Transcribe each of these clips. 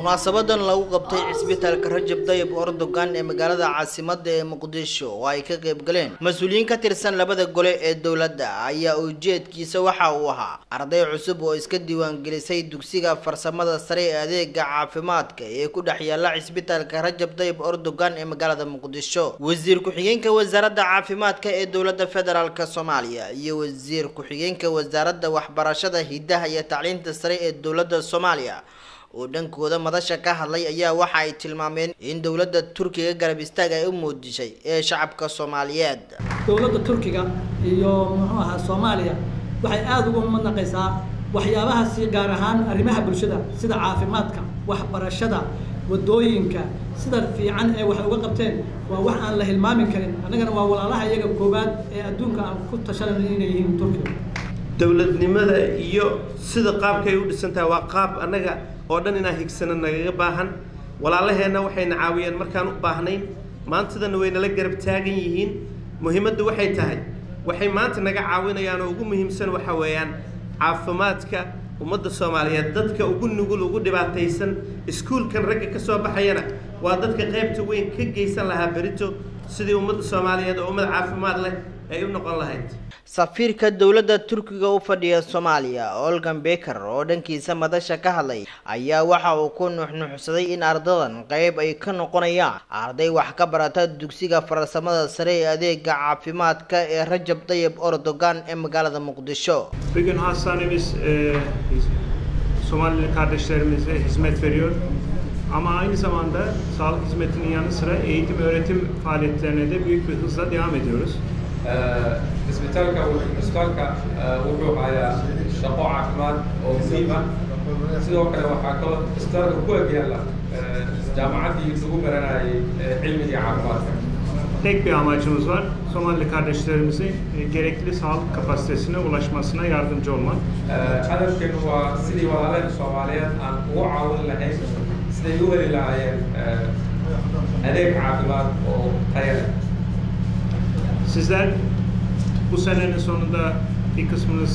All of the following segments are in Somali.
munaasabadan lagu qabtay cisbitaalka Rajab Tayyip Erdogan ee magaalada caasimadda ee Muqdisho oo ay ka qayb galeen mas'uuliyiin ka tirsan labada gole ee dawladda ayaa ujeedkiisa waxa uu ahaa arday cusub oo iska diiwaan gelisay dugsiga farsamada sare ee adeegga caafimaadka ee ku dhex yaala cisbitaalka Rajab Tayyip Erdogan ee magaalada Muqdisho. Wasiir ku-xigeenka wasaaradda caafimaadka ee dawladda federaalka Soomaaliya iyo wasiir ku-xigeenka wasaaradda waxbarashada hidaha iyo tacliinta sare ee dawladda Soomaaliya oo dhankooda madasha ka hadlay ayaa waxa ay tilmaameen in dawladda Turkiga garab istaag ay u muujisay ee shacabka Soomaaliyeed. dawladda Turkiga iyo Soomaaliya waxay aad ugu manaqaysaa waxyaabaha si gaar ahaan arrimaha bulshada sida caafimaadka, waxbarashada, wadooyinka sida fiican ee wax uga qabteen waa wax aan la hilmaamin karin. anagana waa walaalaha iyaga koobaad ee adduunka aan ku tashanayno inay yihiin Turkiga. dawladnimada iyo sida qaabkay u dhisantahay waa qaab anaga oo dhan inaan higsana nagaga baahan. walaalaheena waxayna caawiyeen markaan u baahnayn, maantadana way nala garab taagan yihiin. muhiimaddu waxay tahay waxay maanta naga caawinayaan oo ugu muhiimsan waxa weeyaan caafimaadka ummadda Soomaaliyeed. dadka ugu nugul ugu dhibaataysan iskuulkan ragga ka soo baxayana waa dadka qaybta weyn ka geysan lahaa berito sidii ummadda Soomaaliyeed oo ummad caafimaad leh ay u noqon lahayd. safiirka dawladda Turkiga u fadhiya Soomaaliya Olgan Becker oo dhankiisa madasha ka hadlay ayaa waxa uu ku nuuxnuuxsaday in ardadan qayb ay ka noqonayaan arday wax ka barata dugsiga farsamada sare ee adeegga caafimaadka ee Rajab Tayyip Erdogan ee magaalada Muqdisho. Bugün hastanemiz Somali kardeşlerimize hizmet veriyor. Ama aynı zamanda sağlık hizmetinin yanı sıra eğitim öğretim faaliyetlerine de büyük bir hızla devam ediyoruz. isbitaalka wuxuu hayaa shaqo caafimaad oo muhiim ah. sidoo kale waxaa kaloo isbitaalka ku ag yaala jaamacaddii lagu baranayay cilmiga caafimaadka. Tek bir amacımız var. Somali kardeşlerimizin gerekli sağlık kapasitesine ulaşmasına yardımcı olmak. hadafkeenu waa sidii walaalaheen Soomaaliyeed aan ugu caawin lahayn siday u heli lahaayeen adeeg caafimaad oo tayo leh. Sizler bu senenin sonunda bir kısmınız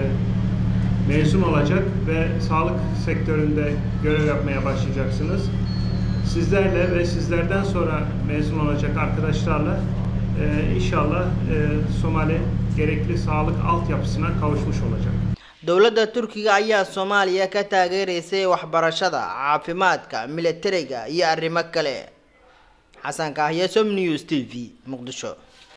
mezun olacak ve sağlık sektöründe görev yapmaya başlayacaksınız. Sizlerle ve sizlerden sonra mezun olacak arkadaşlarla inşallah Somali gerekli sağlık altyapısına kavuşmuş olacak. dawladda Turkiga ayaa Soomaaliya ka taageeraysay waxbarashada, caafimaadka, militariga iyo arrimo kale. Xasan Kahya, Som News TV, Muqdisho.